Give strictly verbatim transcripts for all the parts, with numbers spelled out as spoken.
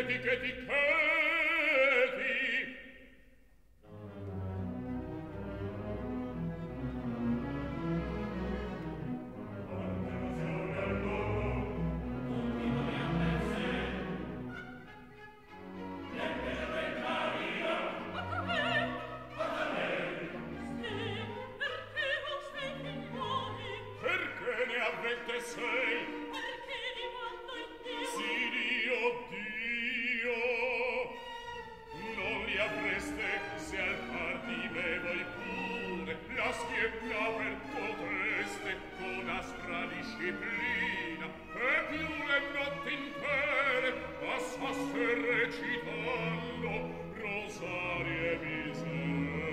cheti, cheti, cheti. Perché ne avvente sei? Perché di quando in Dio? Sì, Dio, Dio. Non li avreste se al par di me voi pure la schietta percuotreste con aspra disciplina e più le notti intere passaste recitando rosari e misere.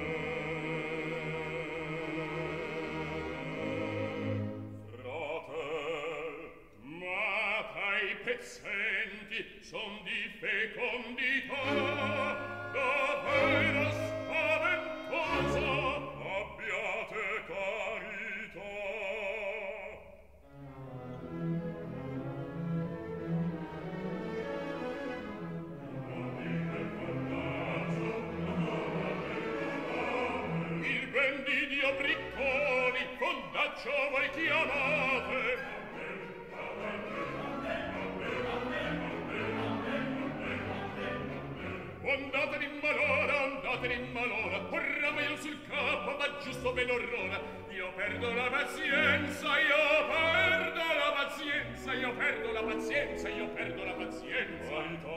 Fratel, ma tai pezzenti son di fecondità davvero spaventosa, abbiate carità. Il ben di Dio Bricconi, fondaccio voi chiamate. Andate in malora, andate in malora, corramo io sul capo, ma giusto ben orrora. Io perdo la pazienza, io perdo la pazienza, io perdo la pazienza, io perdo la pazienza.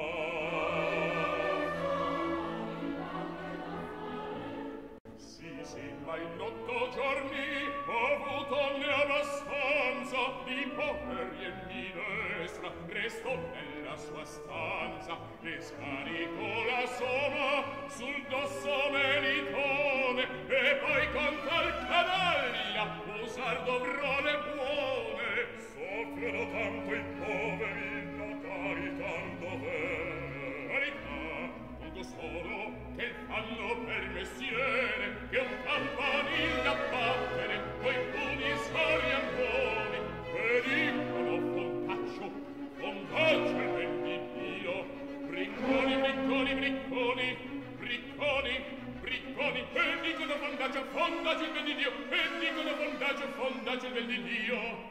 Sì, sì, ma in otto giorni ho avuto ne abbastanza di poveri e minestra, resto nella sua stanza e scarico la somma sul dosso melitone e poi con tal canaglia usar dovrò le buone. Soffrono tanto i poveri, notari tanto bene. Carità, punto solo che fanno per mestiere che un campanile a battere coi puni soriamboni e dicono fontaccio, fontaccio il ben di Dio. Bricconi, bricconi, bricconi, bricconi, bricconi, e dicono fontaccio, fontaccio il ben di Dio, e dicono fontaccio, fontaccio il ben di Dio.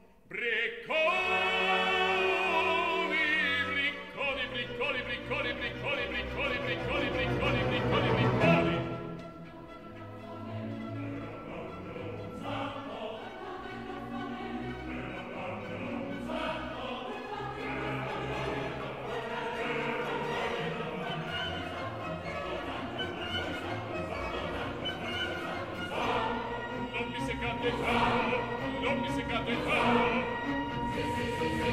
Bricconi, bricconi, bricconi, bricconi, bricconi, bricconi, bricconi, bricconi, bricconi, bricconi. Non mi seccate il capo, non mi seccate il capo. Sì, sì, sì, sì.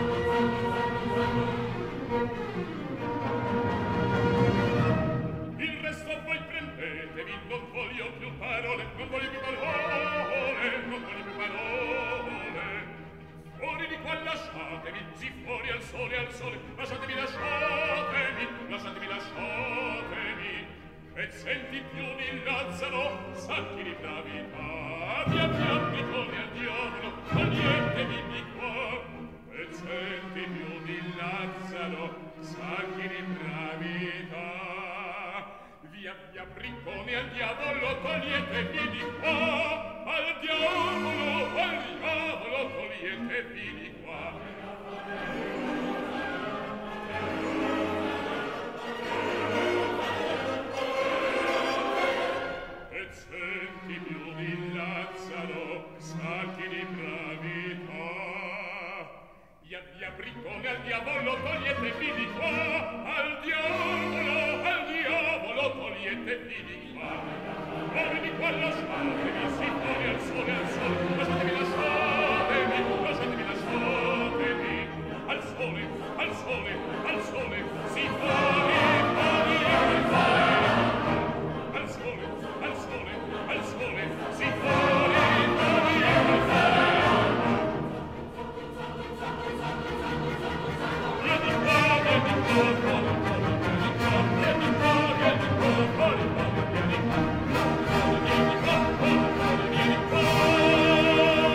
Il resto voi prendetevi, non voglio più parole, non voglio più parole, non voglio più parole. Fuori di qua lasciatemi, sì, fuori al sole, al sole, lasciatemi, lasciatemi, lasciatemi, lasciatemi. E senti più di Lazzaro, sacchi di bravità, via via bricconi al diavolo, toglietevi di qua. E senti più di Lazzaro, sacchi di bravità, via via bricconi al diavolo, toglietevi di qua. Al diavolo, al diavolo, toglietevi di qua. Senti più di Lazzaro, sacchi di bravità, via via briccone al diavolo, toglietevi di qua. Al diavolo, al diavolo, toglietevi di qua. Fuori di qua lasciatemi, sì, fuori al sole, al sole, lasciatemi, lasciatemi, lasciatemi, lasciatemi. Al sole, al sole, al sole, sì, fuori, fuori, fuori. Al sole, al sole, al sole, sì, fuori, fuori, fuori. Via di qua, via di qua, fuori, fuori, via di qua, via di qua, via di qua, fuori, fuori, via di qua, fuori, via di qua, fuori, fuori, via di qua.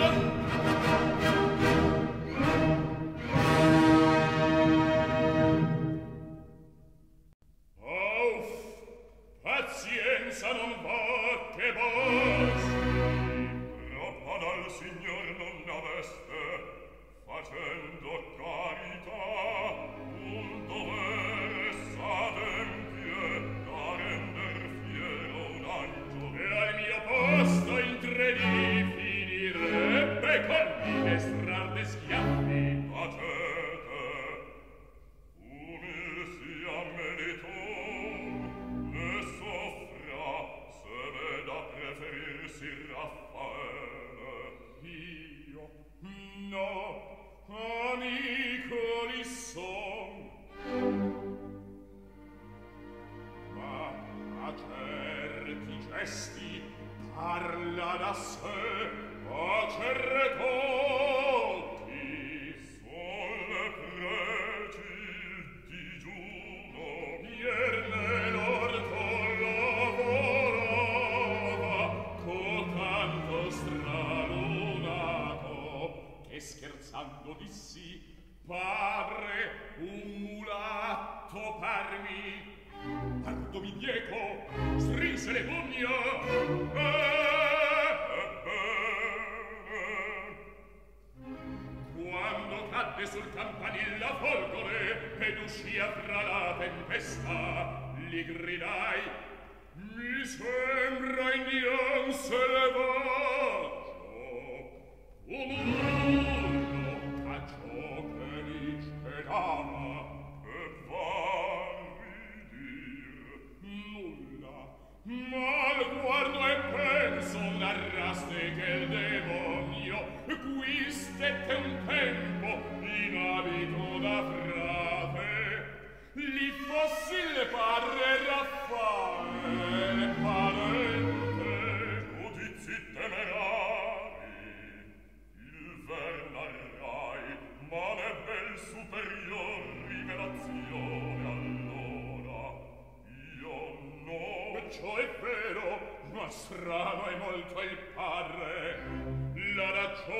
campanilla folgore ed uscia fra la tempesta, gli gridai: mi sembra indian selvaggio, un urlo a ciò che li sperava, e farvi dir nulla, ma al guardo e penso narraste che il demonio qui stette un tempo in abito da frate, li fossi le parre Raffaele parente, giudizi temerari, il ver narrai, ma n'ebbe il superior rivelazione allora, io no. Ciò è vero, ma strano è molto il parre, la ragione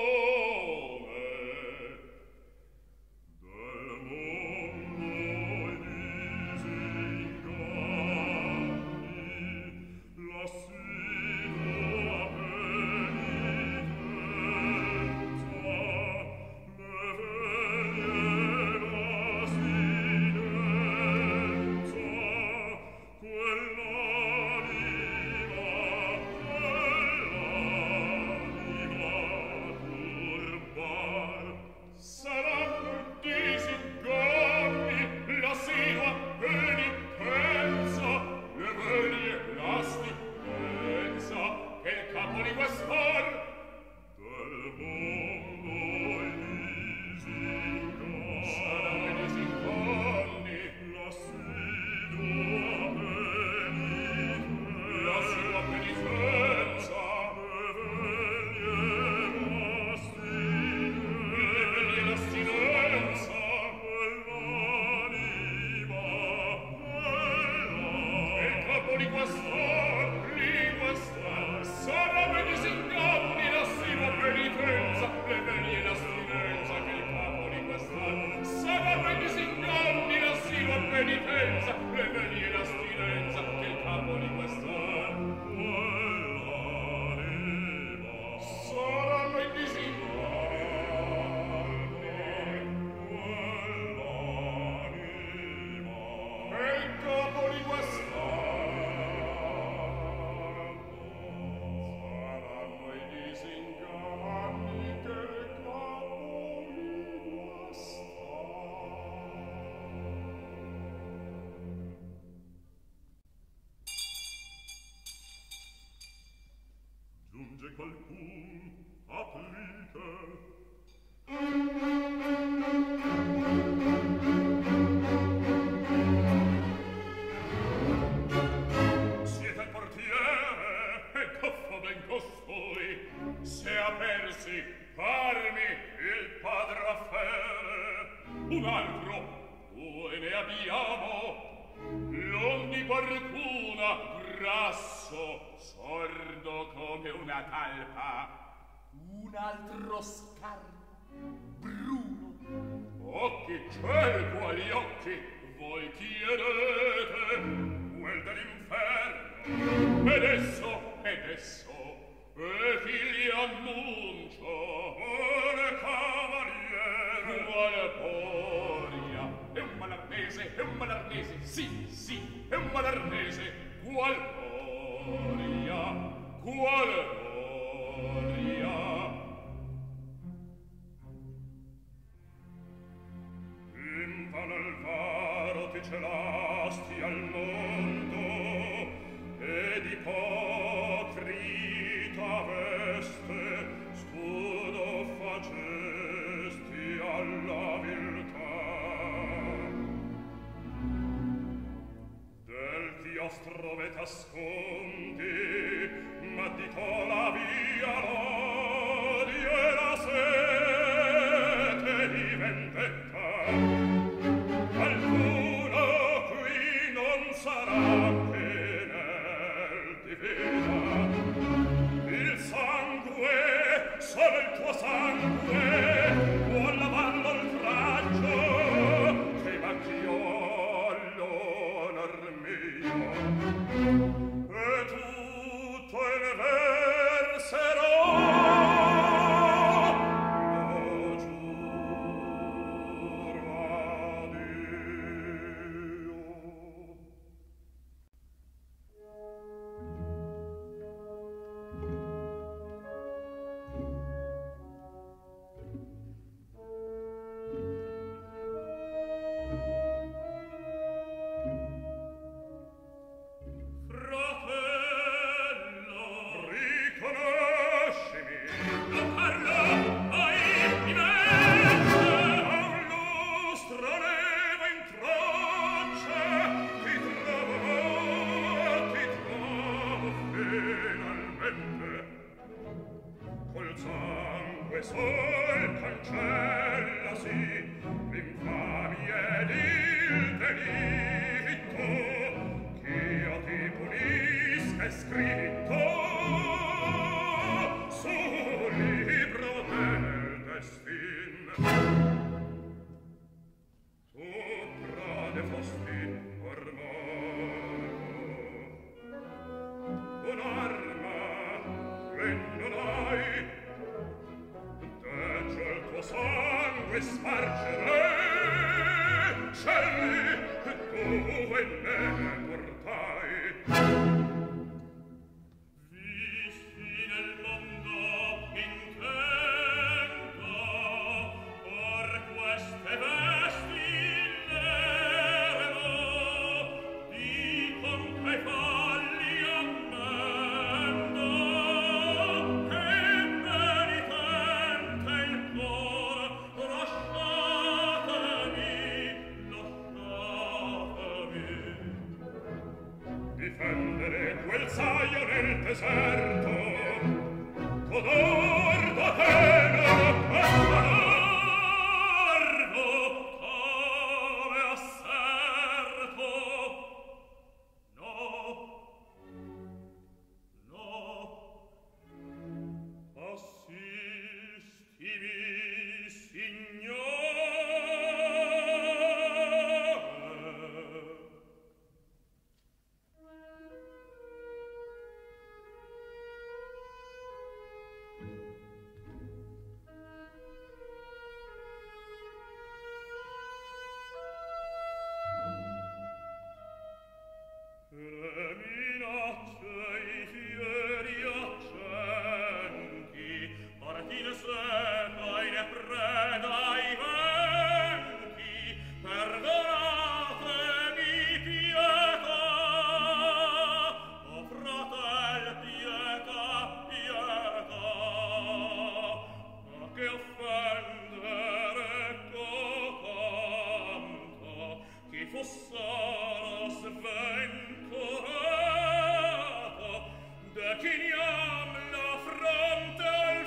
del mondo i disinganni, l'assidua penitenza, le veglie l'assinenza, quell'anima, quell'anima turbar. Saranno disinganni, l'assidua penitenza, le veglie l'astipenza, che il capo di guastar del mondo i disinganni. Saranno i disinganni, l'assidua penitenza, l'assidua penitenza, le veglie l'astinenza, quell'anima, quell'anima, il capo di guastar, li guastar. Saranno i disinganni, l'assidua penitenza, le veglie l'astinenza, che il capo di guastar. Saranno i disinganni, l'assidua penitenza, le veglie l'astinenza, che il capo di guastar. Quell'anima, saranno i disinganni, quell'anima, che il capo di guastar. Saranno i disinganni, che il capo di guastar. Giunge qualcun, aprite. Siete il portiere, e goffo ben costui, se apersi, parmi il padre Raffaele, un altro, due ne abbiamo, l'ondi qualcuna, grasso, sordo come una talpa, un altro scarno, bruno, occhi ciel quali occhi voi chiedete, quel dell'inferno, ed esso, ed esso, e chi gli annuncio, quale cavaliere, quale poria, è un malarnese, è un malarnese, sì, sì, è un malarnese, qual poria, qual poria. Invano il varo ti celasti al mondo, ed ipocrita veste scudo facesti alla viltà. Del chiostro ve t'ascondi, ma di to la via l'odio e la sete di vendetta. Qualcuno qui non sarà che nel divina. Il sangue, solo il tuo sangue, può lavar l'oltraggio che manch'io all'onor mio. E tutto il verserò, lo giuro. sol cancellasi l'infamia ed il delitto ch'io ti punisca e scritto sul libro del destin. Tu prade fosti ormai un'arma e non hai deggio il tuo sangue spargere scegli tu e me portai. Visti nel mondo intento or queste vesti l'eremo dicon che falli ammendo che penitente il cor lasciatemi lasciatemi difendere quel saio nel deserto codor d'Atena e largo come asserto. No, no, assistimi, signore. Le minacce i fieri accenti partine seca in preda ai venti perdonatemi pietà o fratel pietà pietà ma che offendere cotanto chi fossero sventurato de chiniam la fronte al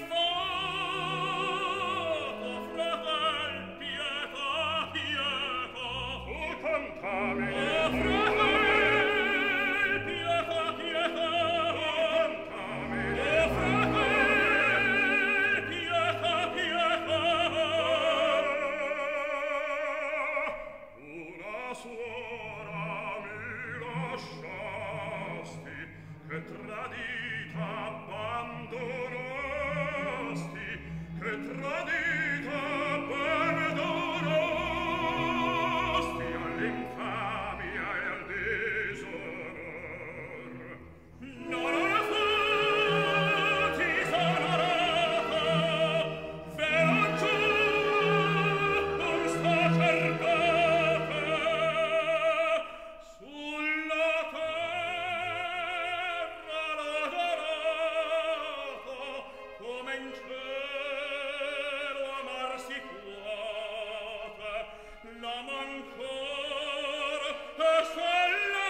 fato fratel pietà pietà tu cantami o fratel pietà pietà tu cantami o fratel pietà pietà una suora mi lasciasti che tradita abbandonosti che tradita abbandonosti all'infamia e al disonor. Non ho fu disonorato velo giù non sta cercate sulla terra lodorato come in cielo amar si puote la mancor e se la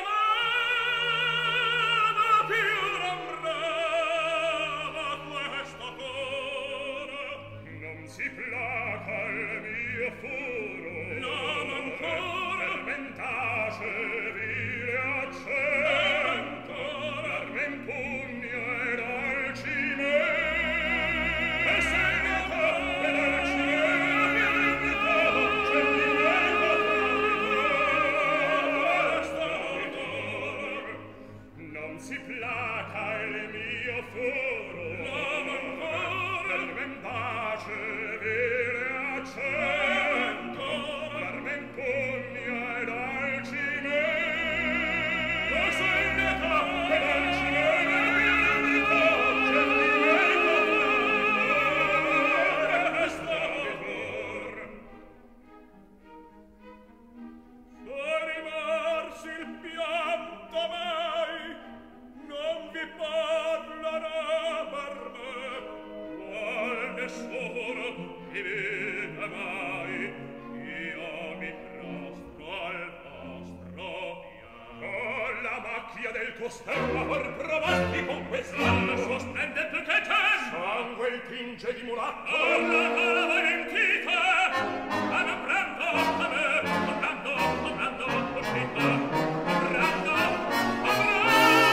mano più non brava questo cor non si placa il mio furo la mancor fermentace vile accento l'arme in pugno ed alcime e se ne tappe l'alcime c'è di me non si placa il mio furo la mancor fermentace vile accento l'arme in pugno ed alcime e se ne tappe l'alcime c'è di me se rimarsi il pianto mai non vi parlerà per me qual nessuno mi vede mai io mi prostro al vostro piano con la macchia del tuo sterno per provarti con quest'anno sostende più che te sangue il finge di mulatto. Alla cara valentita, abbrando a me, abbrando, abbrando, uscita, abbrando, abbrando,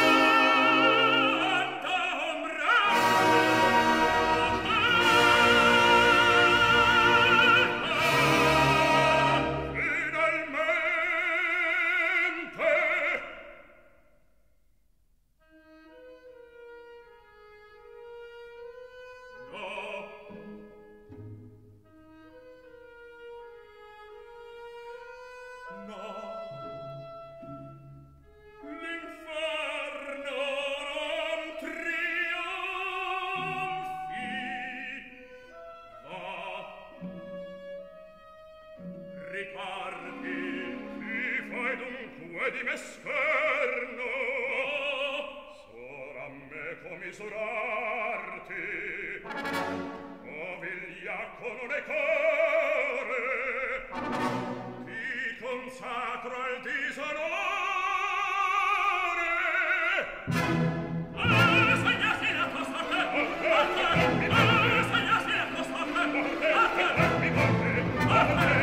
di me scherno, sora me commisurarti, o vigliacco non è core, ti consacro al disonore. Ah, segnasi la tua sorte! Ah, segnasi la tua sorte! Ah, mi porte, porte,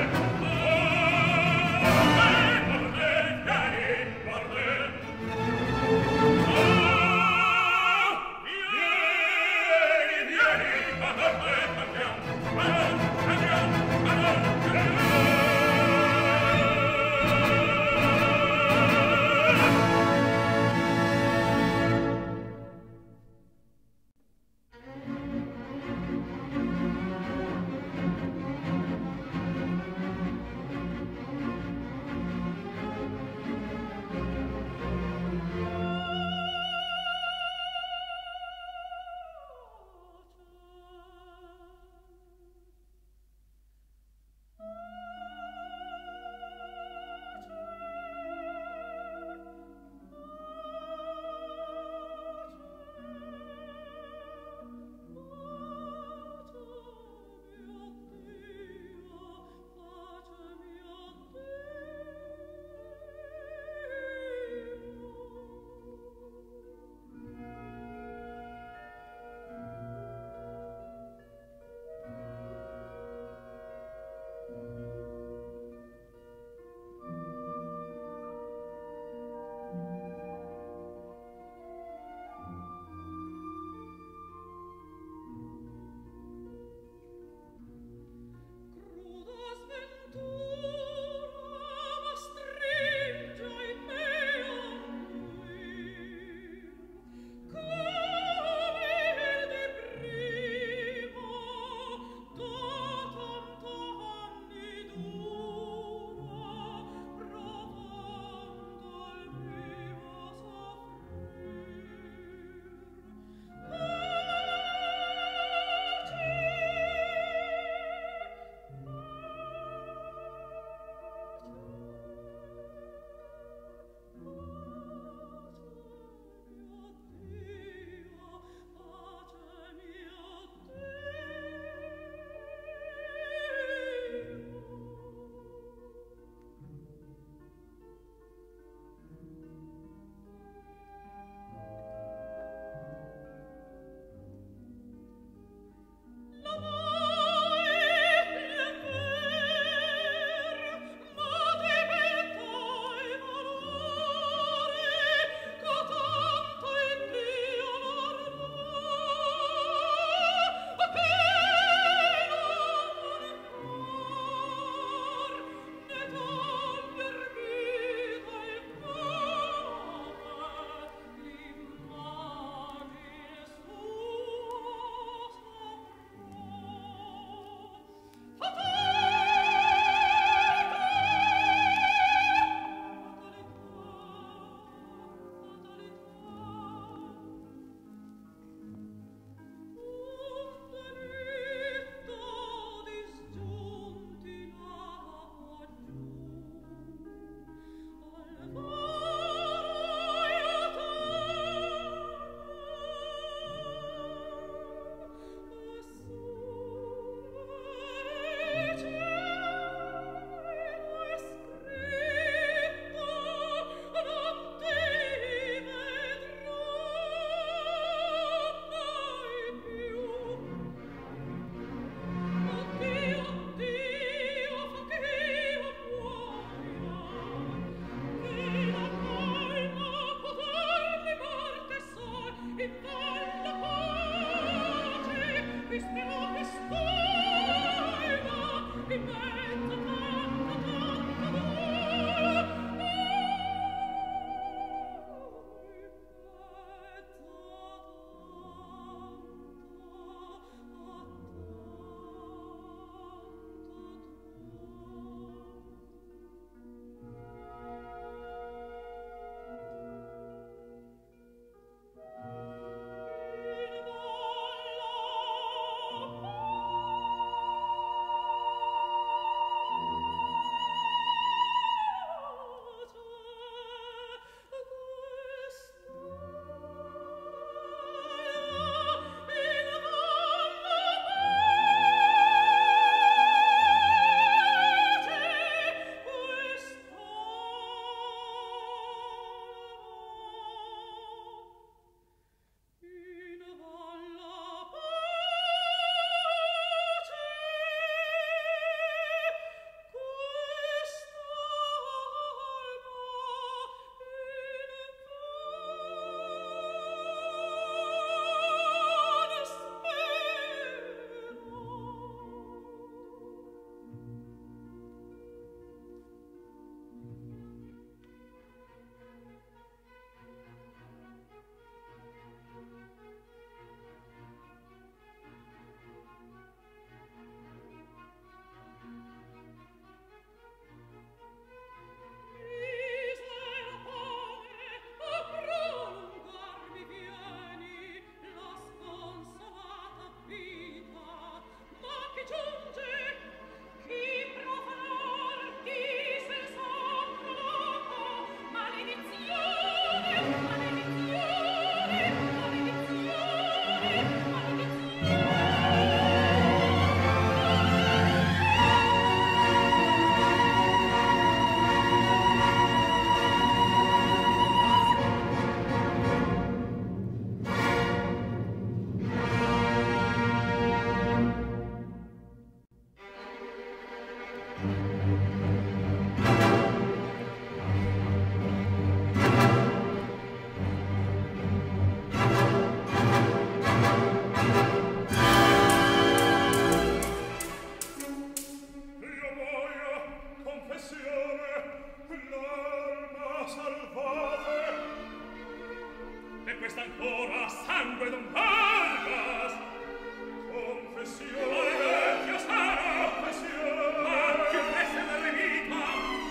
resta ancora sangue d'un Vargas. Confessione, vecchio Sara, confessione, ma più presto della vita.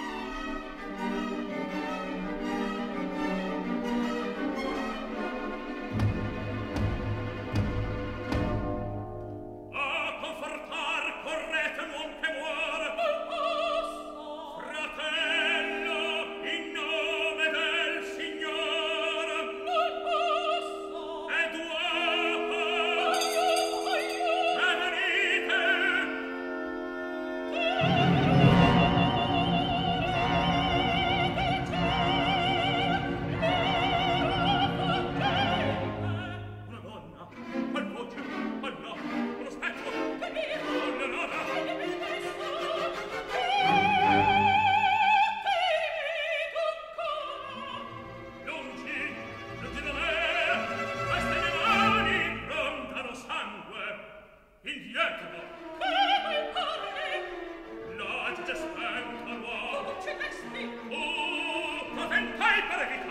A confortar correte non che muore. Fratello, in nome del Signore. Eduardo, e venite. Una donna, qual voce, qual no, uno spettro, oh, Leonora. Lungi, lungi da me, queste mie mani brontano sangue. Indietro, la giudia spenta l'uomo. Tu, potentai per evitare